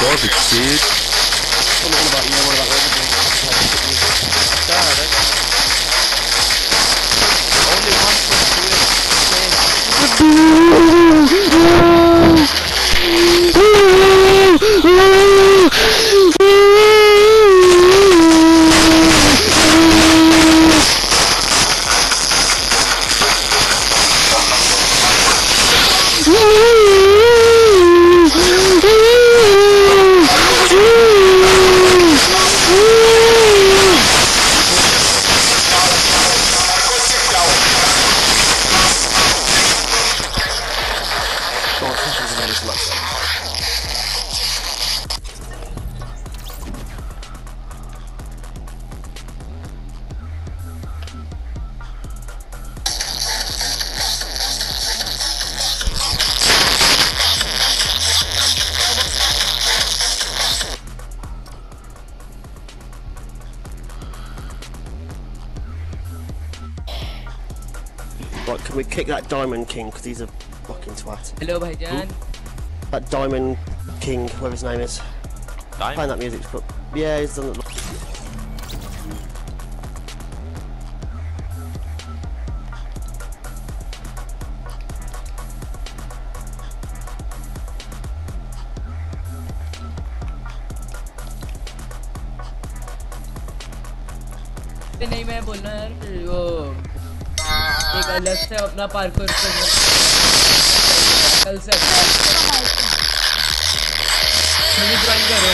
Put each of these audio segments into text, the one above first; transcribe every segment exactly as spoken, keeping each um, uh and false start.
garbage, dude. I'm not on about you, I'm on about everything. God, eh? Only one Right, can we kick that Diamond King, because he's a fucking twat. Hello, Bhaijan. That Diamond King, whatever his name is. Diamond? Playing that music, but yeah, he's done it. नहीं मैं बोलना यार वो एक अलग से अपना parkour कल से मुझे ज्वाइन करो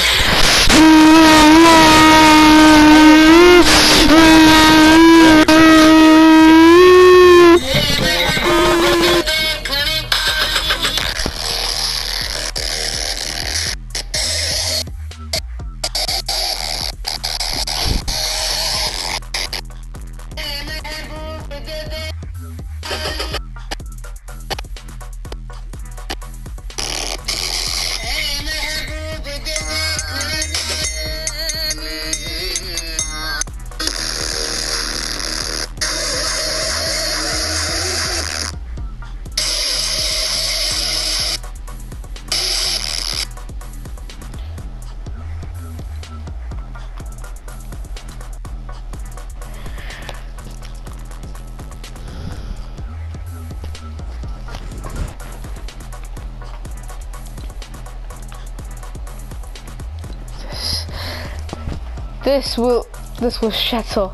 This will, this will shatter.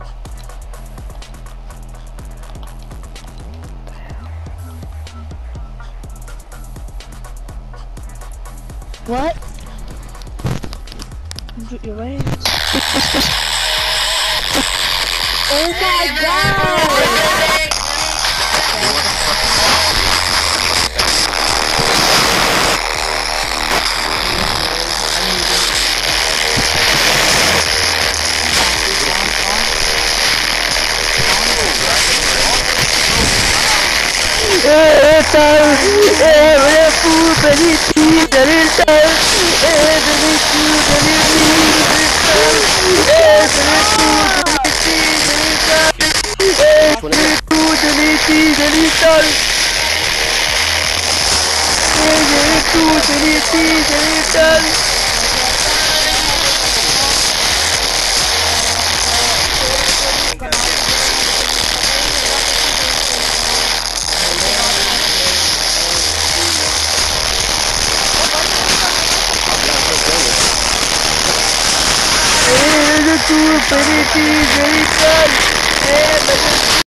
What? You're right. Oh my god! Too many things,